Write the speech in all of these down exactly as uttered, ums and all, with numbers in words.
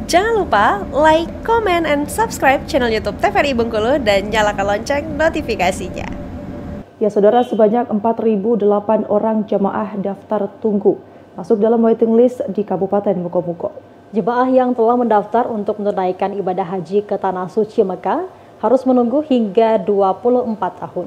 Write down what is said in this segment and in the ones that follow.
Jangan lupa like, comment, and subscribe channel YouTube T V R I Bengkulu dan nyalakan lonceng notifikasinya. Ya saudara, sebanyak empat ribu delapan orang jemaah daftar tunggu masuk dalam waiting list di Kabupaten Mukomuko. Jemaah yang telah mendaftar untuk menunaikan ibadah haji ke Tanah Suci Mekah harus menunggu hingga dua puluh empat tahun.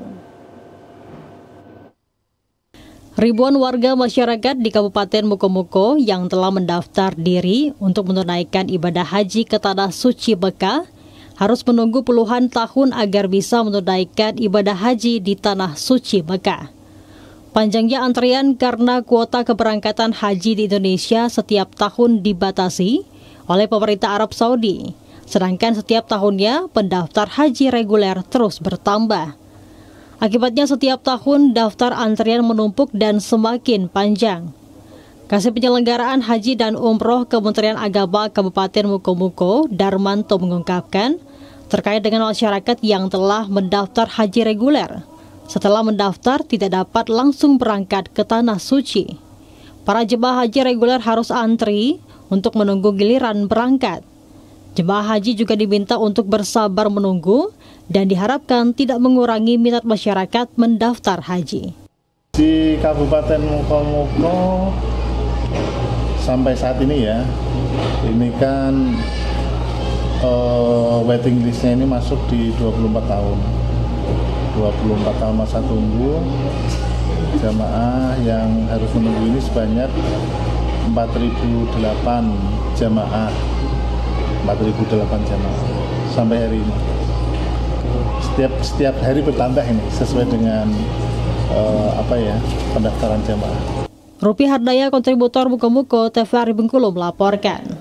Ribuan warga masyarakat di Kabupaten Mukomuko yang telah mendaftar diri untuk menunaikan ibadah haji ke Tanah Suci Mekah harus menunggu puluhan tahun agar bisa menunaikan ibadah haji di Tanah Suci Mekah. Panjangnya antrian karena kuota keberangkatan haji di Indonesia setiap tahun dibatasi oleh pemerintah Arab Saudi, sedangkan setiap tahunnya pendaftar haji reguler terus bertambah. Akibatnya setiap tahun daftar antrian menumpuk dan semakin panjang. Kasih Penyelenggaraan Haji dan Umroh Kementerian Agama Kabupaten Mukomuko, Darmanto, mengungkapkan terkait dengan masyarakat yang telah mendaftar haji reguler. Setelah mendaftar tidak dapat langsung berangkat ke Tanah Suci. Para jemaah haji reguler harus antri untuk menunggu giliran berangkat. Jemaah haji juga diminta untuk bersabar menunggu dan diharapkan tidak mengurangi minat masyarakat mendaftar haji. Di Kabupaten Mukomuko sampai saat ini ya, ini kan uh, waiting listnya ini masuk di dua puluh empat tahun. dua puluh empat tahun masa tunggu. Jamaah yang harus menunggu ini sebanyak empat ribu delapan jamaah. empat ribu delapan jamaah sampai hari ini. Setiap setiap hari bertambah ini sesuai dengan uh, apa ya pendaftaran jamaah. Rupi Hardaya, kontributor Mukomuko, T V R I Bengkulu melaporkan.